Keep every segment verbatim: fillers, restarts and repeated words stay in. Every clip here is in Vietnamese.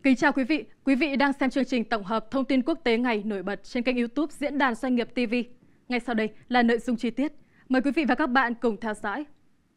Kính chào quý vị, quý vị đang xem chương trình tổng hợp thông tin quốc tế ngày nổi bật trên kênh YouTube Diễn đàn Doanh nghiệp ti vi. Ngay sau đây là nội dung chi tiết. Mời quý vị và các bạn cùng theo dõi.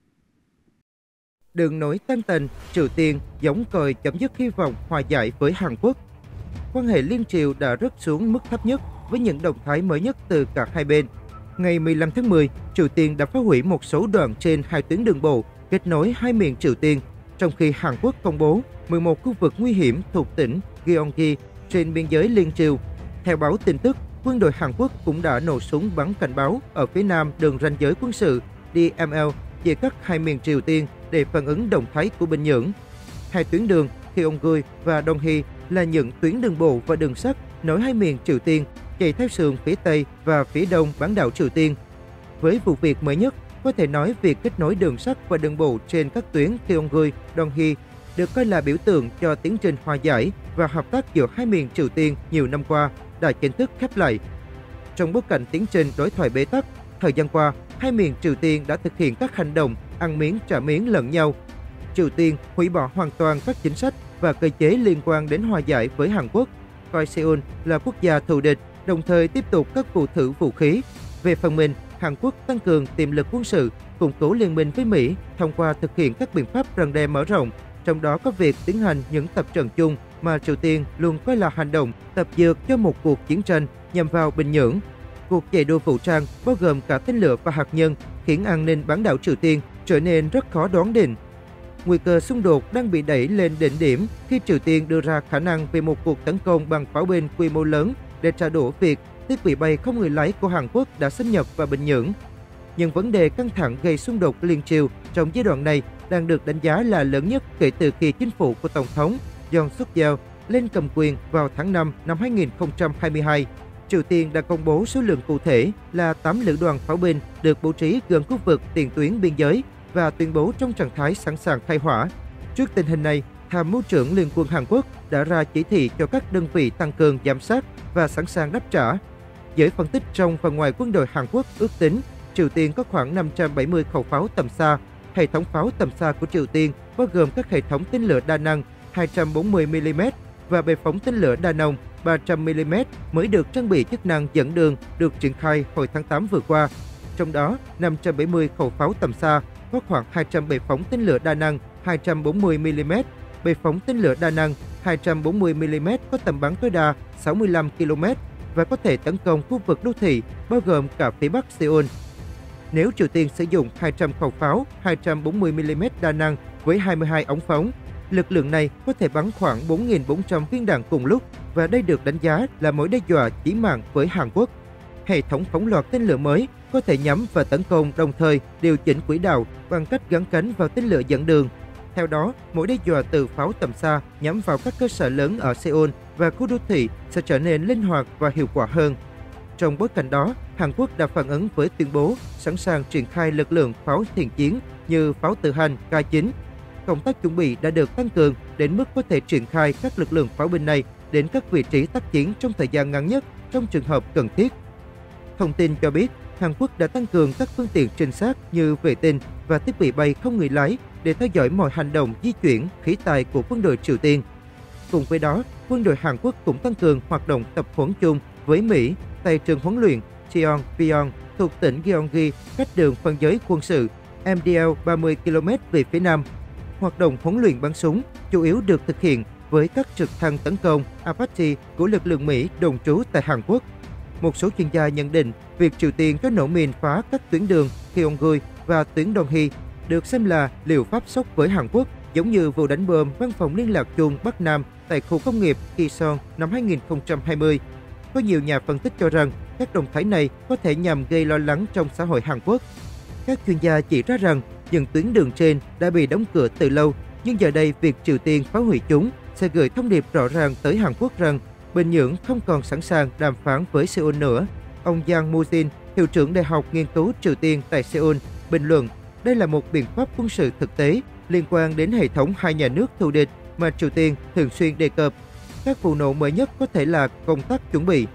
Đường nối tan tành, Triều Tiên gióng còi chấm dứt hy vọng hòa giải với Hàn Quốc. Quan hệ liên triều đã rớt xuống mức thấp nhất với những động thái mới nhất từ cả hai bên. Ngày mười lăm tháng mười, Triều Tiên đã phá hủy một số đoạn trên hai tuyến đường bộ kết nối hai miền Triều Tiên, trong khi Hàn Quốc công bố mười một khu vực nguy hiểm thuộc tỉnh Gyeonggi trên biên giới liên triều. Theo báo tin tức, quân đội Hàn Quốc cũng đã nổ súng bắn cảnh báo ở phía nam đường ranh giới quân sự D M L chia cắt hai miền Triều Tiên để phản ứng động thái của Bình Nhưỡng. Hai tuyến đường Gyeonggi và Donghae là những tuyến đường bộ và đường sắt nối hai miền Triều Tiên chạy theo sườn phía tây và phía đông bán đảo Triều Tiên. Với vụ việc mới nhất, có thể nói việc kết nối đường sắt và đường bộ trên các tuyến Gyeonggi, Donghae được coi là biểu tượng cho tiến trình hòa giải và hợp tác giữa hai miền Triều Tiên nhiều năm qua đã chính thức khép lại. Trong bối cảnh tiến trình đối thoại bế tắc, thời gian qua, hai miền Triều Tiên đã thực hiện các hành động ăn miếng trả miếng lẫn nhau. Triều Tiên hủy bỏ hoàn toàn các chính sách và cơ chế liên quan đến hòa giải với Hàn Quốc, coi Seoul là quốc gia thù địch, đồng thời tiếp tục các vụ thử vũ khí. Về phần mình, Hàn Quốc tăng cường tiềm lực quân sự, củng cố liên minh với Mỹ thông qua thực hiện các biện pháp răn đe mở rộng, trong đó có việc tiến hành những tập trận chung mà Triều Tiên luôn coi là hành động tập dượt cho một cuộc chiến tranh nhằm vào Bình Nhưỡng. Cuộc chạy đua vũ trang bao gồm cả tên lửa và hạt nhân khiến an ninh bán đảo Triều Tiên trở nên rất khó đoán định. Nguy cơ xung đột đang bị đẩy lên đỉnh điểm khi Triều Tiên đưa ra khả năng về một cuộc tấn công bằng pháo binh quy mô lớn để trả đũa việc thiết bị bay không người lái của Hàn Quốc đã xâm nhập vào Bình Nhưỡng. Nhưng vấn đề căng thẳng gây xung đột liên triều trong giai đoạn này đang được đánh giá là lớn nhất kể từ khi chính phủ của Tổng thống Yoon suk yeol lên cầm quyền vào tháng năm năm hai nghìn không trăm hai mươi hai. Triều Tiên đã công bố số lượng cụ thể là tám lữ đoàn pháo binh được bố trí gần khu vực tiền tuyến biên giới và tuyên bố trong trạng thái sẵn sàng khai hỏa. Trước tình hình này, Tham mưu trưởng Liên quân Hàn Quốc đã ra chỉ thị cho các đơn vị tăng cường giám sát và sẵn sàng đáp trả. Giới phân tích trong và ngoài quân đội Hàn Quốc ước tính Triều Tiên có khoảng năm trăm bảy mươi khẩu pháo tầm xa. Hệ thống pháo tầm xa của Triều Tiên bao gồm các hệ thống tên lửa đa năng hai trăm bốn mươi mi li mét và bệ phóng tên lửa đa nòng ba trăm mi li mét mới được trang bị chức năng dẫn đường được triển khai hồi tháng tám vừa qua. Trong đó, năm trăm bảy mươi khẩu pháo tầm xa có khoảng hai trăm bệ phóng tên lửa đa năng hai trăm bốn mươi mi li mét, bệ phóng tên lửa đa năng hai trăm bốn mươi mi li mét có tầm bắn tối đa sáu mươi lăm ki lô mét và có thể tấn công khu vực đô thị bao gồm cả phía bắc Seoul. Nếu Triều Tiên sử dụng hai trăm khẩu pháo hai trăm bốn mươi mi li mét đa năng với hai mươi hai ống phóng, lực lượng này có thể bắn khoảng bốn nghìn bốn trăm viên đạn cùng lúc và đây được đánh giá là mối đe dọa chí mạng với Hàn Quốc. Hệ thống phóng loạt tên lửa mới có thể nhắm và tấn công đồng thời điều chỉnh quỹ đạo bằng cách gắn cánh vào tên lửa dẫn đường. Theo đó, mối đe dọa từ pháo tầm xa nhắm vào các cơ sở lớn ở Seoul và khu đô thị sẽ trở nên linh hoạt và hiệu quả hơn. Trong bối cảnh đó, Hàn Quốc đã phản ứng với tuyên bố sẵn sàng triển khai lực lượng pháo thiện chiến như pháo tự hành K chín. Công tác chuẩn bị đã được tăng cường đến mức có thể triển khai các lực lượng pháo binh này đến các vị trí tác chiến trong thời gian ngắn nhất trong trường hợp cần thiết. Thông tin cho biết, Hàn Quốc đã tăng cường các phương tiện trinh sát như vệ tinh và thiết bị bay không người lái để theo dõi mọi hành động di chuyển khí tài của quân đội Triều Tiên. Cùng với đó, quân đội Hàn Quốc cũng tăng cường hoạt động tập huấn chung với Mỹ tại trường huấn luyện Cheongbyon thuộc tỉnh Gyeonggi cách đường phân giới quân sự M D L ba mươi ki lô mét về phía nam. Hoạt động huấn luyện bắn súng chủ yếu được thực hiện với các trực thăng tấn công Apache của lực lượng Mỹ đồn trú tại Hàn Quốc. Một số chuyên gia nhận định việc Triều Tiên có nổ mìn phá các tuyến đường Gyeonggi và tuyến Donghae được xem là liệu pháp sốc với Hàn Quốc, giống như vụ đánh bom văn phòng liên lạc chung Bắc Nam tại khu công nghiệp Kaesong năm hai nghìn không trăm hai mươi. Có nhiều nhà phân tích cho rằng các động thái này có thể nhằm gây lo lắng trong xã hội Hàn Quốc. Các chuyên gia chỉ ra rằng những tuyến đường trên đã bị đóng cửa từ lâu, nhưng giờ đây việc Triều Tiên phá hủy chúng sẽ gửi thông điệp rõ ràng tới Hàn Quốc rằng Bình Nhưỡng không còn sẵn sàng đàm phán với Seoul nữa. Ông Yang Mujin, hiệu trưởng Đại học Nghiên cứu Triều Tiên tại Seoul, bình luận đây là một biện pháp quân sự thực tế liên quan đến hệ thống hai nhà nước thù địch mà Triều Tiên thường xuyên đề cập. Các vụ nổ mới nhất có thể là công tác chuẩn bị.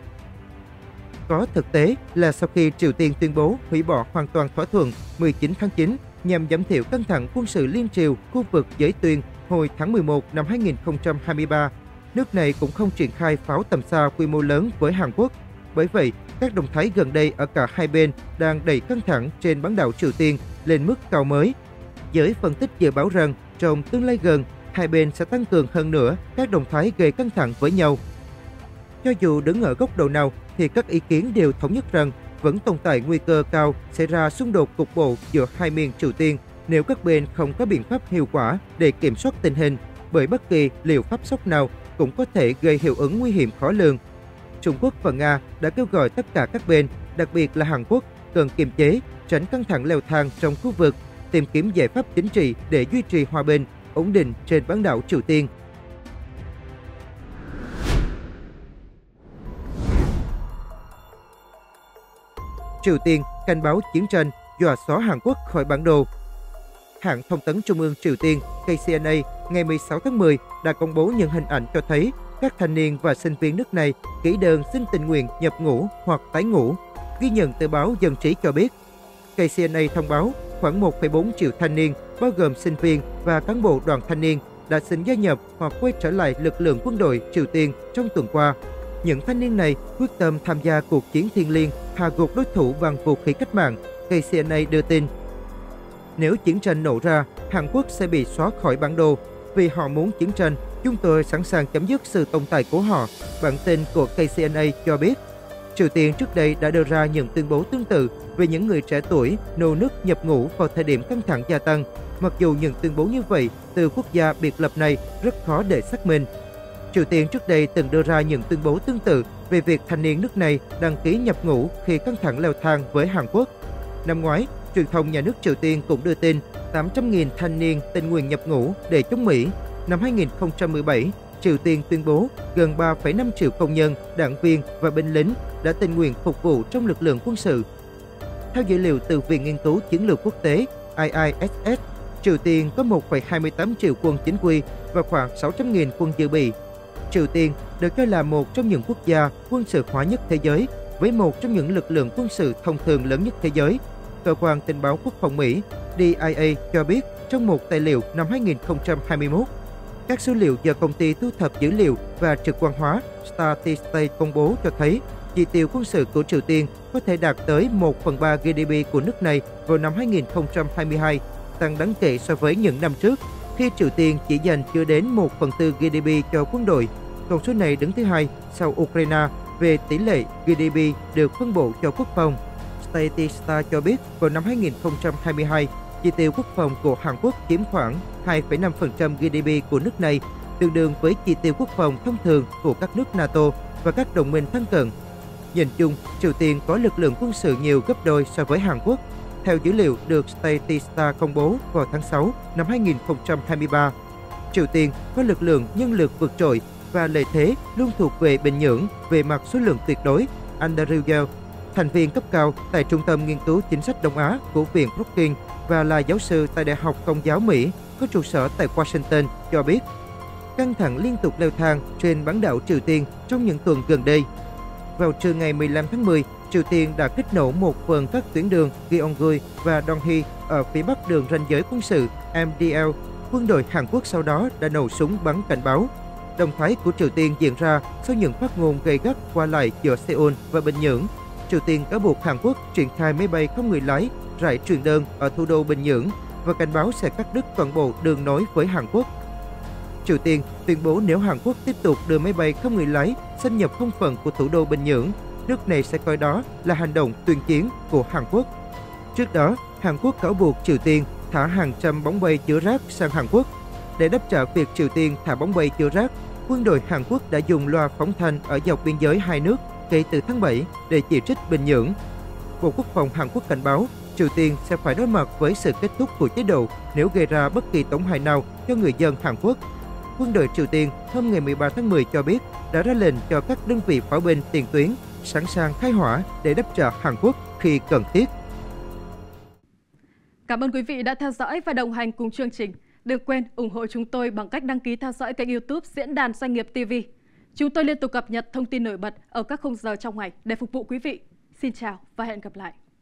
Có thực tế là sau khi Triều Tiên tuyên bố hủy bỏ hoàn toàn thỏa thuận mười chín tháng chín nhằm giảm thiểu căng thẳng quân sự liên triều khu vực giới tuyên hồi tháng mười một năm hai nghìn không trăm hai mươi ba, nước này cũng không triển khai pháo tầm xa quy mô lớn với Hàn Quốc. Bởi vậy, các động thái gần đây ở cả hai bên đang đẩy căng thẳng trên bán đảo Triều Tiên lên mức cao mới. Giới phân tích dự báo rằng trong tương lai gần, hai bên sẽ tăng cường hơn nữa các động thái gây căng thẳng với nhau. Cho dù đứng ở góc độ nào thì các ý kiến đều thống nhất rằng vẫn tồn tại nguy cơ cao xảy ra xung đột cục bộ giữa hai miền Triều Tiên nếu các bên không có biện pháp hiệu quả để kiểm soát tình hình, bởi bất kỳ liệu pháp sốc nào cũng có thể gây hiệu ứng nguy hiểm khó lường. Trung Quốc và Nga đã kêu gọi tất cả các bên, đặc biệt là Hàn Quốc, cần kiềm chế, tránh căng thẳng leo thang trong khu vực, tìm kiếm giải pháp chính trị để duy trì hòa bình, ổn định trên bán đảo Triều Tiên. Triều Tiên cảnh báo chiến tranh, dọa xóa Hàn Quốc khỏi bản đồ. Hãng thông tấn Trung ương Triều Tiên K C N A ngày mười sáu tháng mười đã công bố những hình ảnh cho thấy các thanh niên và sinh viên nước này ký đơn xin tình nguyện nhập ngũ hoặc tái ngũ. Ghi nhận từ báo Dân trí cho biết, K C N A thông báo khoảng một phẩy bốn triệu thanh niên, bao gồm sinh viên và cán bộ đoàn thanh niên, đã xin gia nhập hoặc quay trở lại lực lượng quân đội Triều Tiên trong tuần qua. Những thanh niên này quyết tâm tham gia cuộc chiến thiêng liêng hạ gục đối thủ bằng vũ khí cách mạng, K C N A đưa tin. Nếu chiến tranh nổ ra, Hàn Quốc sẽ bị xóa khỏi bản đồ. Vì họ muốn chiến tranh, chúng tôi sẵn sàng chấm dứt sự tồn tại của họ, bản tin của K C N A cho biết. Triều Tiên trước đây đã đưa ra những tuyên bố tương tự về những người trẻ tuổi nô nức nhập ngũ vào thời điểm căng thẳng gia tăng, mặc dù những tuyên bố như vậy từ quốc gia biệt lập này rất khó để xác minh. Triều Tiên trước đây từng đưa ra những tuyên bố tương tự về việc thanh niên nước này đăng ký nhập ngũ khi căng thẳng leo thang với Hàn Quốc. Năm ngoái, truyền thông nhà nước Triều Tiên cũng đưa tin tám trăm nghìn thanh niên tình nguyện nhập ngũ để chống Mỹ. Năm hai nghìn không trăm mười bảy, Triều Tiên tuyên bố gần ba phẩy năm triệu công nhân, đảng viên và binh lính đã tình nguyện phục vụ trong lực lượng quân sự. Theo dữ liệu từ Viện Nghiên cứu Chiến lược Quốc tế I I S S, Triều Tiên có một phẩy hai mươi tám triệu quân chính quy và khoảng sáu trăm nghìn quân dự bị. Triều Tiên được cho là một trong những quốc gia quân sự hóa nhất thế giới, với một trong những lực lượng quân sự thông thường lớn nhất thế giới. Cơ quan tình báo quốc phòng Mỹ D I A cho biết trong một tài liệu năm hai nghìn không trăm hai mươi mốt, các số liệu do công ty thu thập dữ liệu và trực quan hóa Statistics công bố cho thấy chi tiêu quân sự của Triều Tiên có thể đạt tới một phần ba G D P của nước này vào năm hai nghìn không trăm hai mươi hai, tăng đáng kể so với những năm trước, khi Triều Tiên chỉ dành chưa đến một phần tư G D P cho quân đội. Con số này đứng thứ hai sau Ukraine về tỷ lệ G D P được phân bổ cho quốc phòng. Statista cho biết vào năm hai nghìn không trăm hai mươi hai, chi tiêu quốc phòng của Hàn Quốc chiếm khoảng hai phẩy năm phần trăm G D P của nước này, tương đương với chi tiêu quốc phòng thông thường của các nước NATO và các đồng minh thân cận. Nhìn chung, Triều Tiên có lực lượng quân sự nhiều gấp đôi so với Hàn Quốc. Theo dữ liệu được Statista công bố vào tháng sáu năm hai nghìn không trăm hai mươi ba, Triều Tiên có lực lượng nhân lực vượt trội và lợi thế luôn thuộc về Bình Nhưỡng về mặt số lượng tuyệt đối. Andrew Yeo, thành viên cấp cao tại Trung tâm Nghiên cứu Chính sách Đông Á của Viện Brookings và là giáo sư tại Đại học Công giáo Mỹ có trụ sở tại Washington, cho biết căng thẳng liên tục leo thang trên bán đảo Triều Tiên trong những tuần gần đây. Vào trưa ngày mười lăm tháng mười, Triều Tiên đã kích nổ một phần các tuyến đường Gyeongui và Donghae ở phía bắc đường ranh giới quân sự M D L. Quân đội Hàn Quốc sau đó đã nổ súng bắn cảnh báo. Động thái của Triều Tiên diễn ra sau những phát ngôn gay gắt qua lại giữa Seoul và Bình Nhưỡng. Triều Tiên cáo buộc Hàn Quốc triển khai máy bay không người lái rải truyền đơn ở thủ đô Bình Nhưỡng và cảnh báo sẽ cắt đứt toàn bộ đường nối với Hàn Quốc. Triều Tiên tuyên bố nếu Hàn Quốc tiếp tục đưa máy bay không người lái xâm nhập không phận của thủ đô Bình Nhưỡng, nước này sẽ coi đó là hành động tuyên chiến của Hàn Quốc. Trước đó, Hàn Quốc cáo buộc Triều Tiên thả hàng trăm bóng bay chứa rác sang Hàn Quốc. Để đáp trả việc Triều Tiên thả bóng bay chứa rác, quân đội Hàn Quốc đã dùng loa phóng thanh ở dọc biên giới hai nước kể từ tháng bảy để chỉ trích Bình Nhưỡng. Bộ Quốc phòng Hàn Quốc cảnh báo Triều Tiên sẽ phải đối mặt với sự kết thúc của chế độ nếu gây ra bất kỳ tổn hại nào cho người dân Hàn Quốc. Quân đội Triều Tiên hôm ngày mười ba tháng mười cho biết đã ra lệnh cho các đơn vị pháo binh tiền tuyến sẵn sàng khai hỏa để đáp trả Hàn Quốc khi cần thiết. Cảm ơn quý vị đã theo dõi và đồng hành cùng chương trình. Đừng quên ủng hộ chúng tôi bằng cách đăng ký theo dõi kênh YouTube Diễn đàn Doanh nghiệp ti vi. Chúng tôi liên tục cập nhật thông tin nổi bật ở các khung giờ trong ngày để phục vụ quý vị. Xin chào và hẹn gặp lại!